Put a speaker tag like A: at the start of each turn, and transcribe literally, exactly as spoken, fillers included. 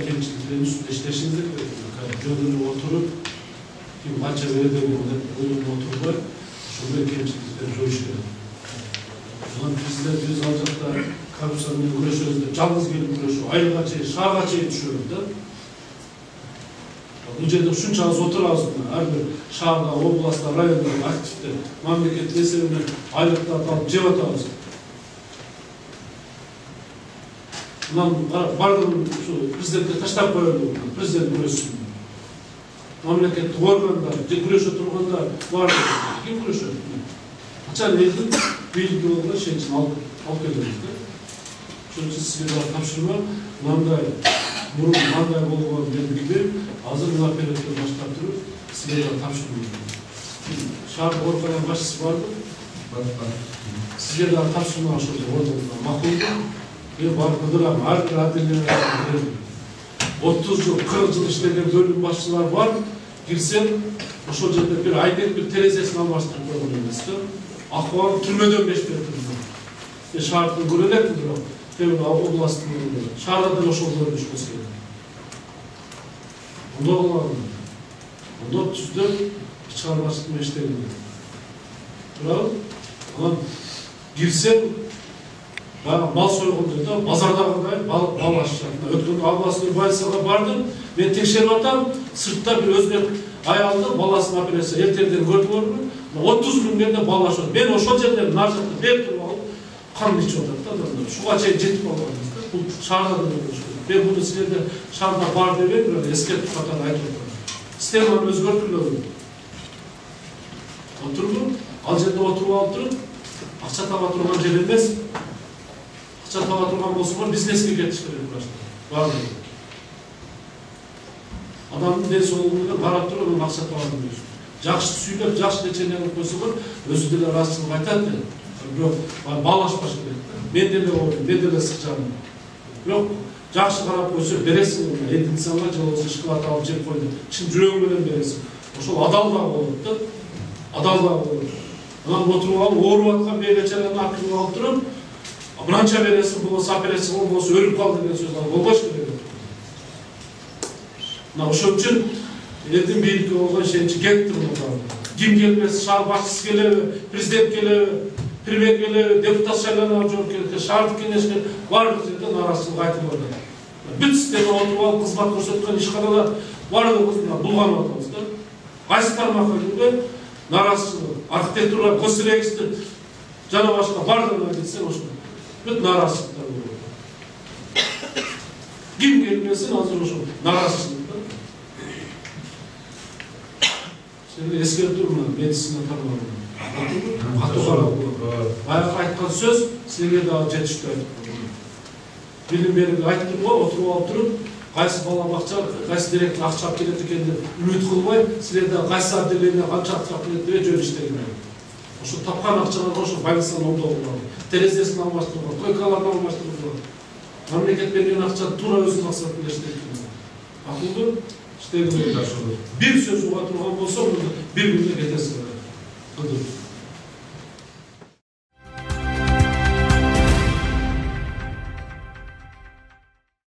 A: кемчиликтердин үстүндө иштешиңиз керек. Жөнүнө отуруп, ким канча берди деп ойлонуп отурбай, ошондой кемчиликтерди жоюш керек. Анан президентибиз ал жакта коррупция менен күрөшөбүз деп жалгыз келип күрөшүп, айылга чейин, шаарга чейин түшөбүз да. Бул жерде ушунча аз отурабыз, ар бир шаарда, областта, районда активдер, мамлекеттик эсебинен айлыктарды алып жеп атабыз. Нам бардым президентке таштап коелу, президент күрөшсүн. Мамлекеттик органдар, күрөшө турганда бардыр, ким күрөшөт? Качан элдин бийликти болгон шенчин алып келебиз да. Ошон үчүн сизге да тапшырма, мындай мурун кандай болгон белгилеп, азыр мына оператор баштап туруп, сизге да тапшырма. Шаар орган башчысы барды? Бар. Сизге да тапшырма ошол органга макулду. Мен барып кыдырам, ар бир отделенияларга отуз жыл, кырк жыл иштеген бөлүм башчылар бар. Кирсем, ошол жерде бир айнек бир терезесин алмаштырып койгон эмес да. Акыбал түрмөдөн беш берди. Шаардын көрө элек бирок, темир областтын шаарда деле ошол көрүнүшпөс керек. Ондо кылган. Ондо түздүк чыгармачылык иштеген. Туурабы? Анан кирсем, мал сойгондо да базардагыдай бал бал ашышат. Өткөн областный больницага бардым, мен текшерип атам, сыртта бир өзбек аялды баласын операция эртерден көрдүңөрбү? отуз миң берде бал ашат. Мен ошол жерден нар жакта берип туруп алып, кан ичип атат да адамдар. Шуга чейин жетип калганбыз да. Бул шаарда да көрүш керек. Мен муну силерде шаарда бар деп элем, бирок эскертип катары айтып атам. Системаны өзгөртүлөбү. Отурду, ал жерде отуруп алып туруп, акча таба турган жер эмес. Акча таба турган болсоңор бизнеске кетиш керек башта. Баары. Адамдын ден соолугуна карап туруп, акча табам дейт. Жакшы сүйлөп, жакшы лечение кылып койсоңор, өзү деле расчылык айтат да. Бирок бал ашпаш керек. Мен деле ойлойм, мен деле сыкчамын. Бирок жакшы карап койсо бересиң, эдинсанга же болбосо шоколад алып жеп койду. Чын жүрөгүң менен бересиң. Ошол адалдык болот да. Адалдык болот. Анан отуруп алып, ооруп аткан бейбечараны акылга алып туруп, мынанча бересиң, болбосо операция болбосо өлүп кал деген сөз болбош керек. Мына ошон үчүн элдин бийликке болгон ишеничи кетти мына. Ким келбес, шаар башчысы келеби, президент келеби, премьер келеби, депутат шайланып жооп шаардык кеңешке баардык жерде нааразычылык айтылып атат. Бүт система отуруп алып кызмат көрсөткөн ишканалар баардыгыбыз булганып атабыз да. Кайсы тармакка келген нааразычылык, архитектура, госрегистр жана башка баардыгына кетсе ошо бүт нааразычылыктар болот. Ким келбесин азыр ошо нааразычылык. Сені ескертуырмын, медицина тармағында. Қату қарап. Баяғы айтқан сөз, сізге де жетішті айтып. Білім беріп айттым ғой, отырып алып тұрып, қайсы бала бақша, қайсы директор ақша келеді екенде үміт қылмай, сізге де қайсы отделение қанша ақша келеді деп жөн іштеген. Ошо тапқан ақшаларға ошо больницаны оңдау қылады. Терезесін алмаштырылған, койкаларын алмаштырылған. Мемлекет берген ақша тура өзінің мақсатында іштеген. Ақылды İşte bir söz uğra turgan bolsa, bir günde ketesi var.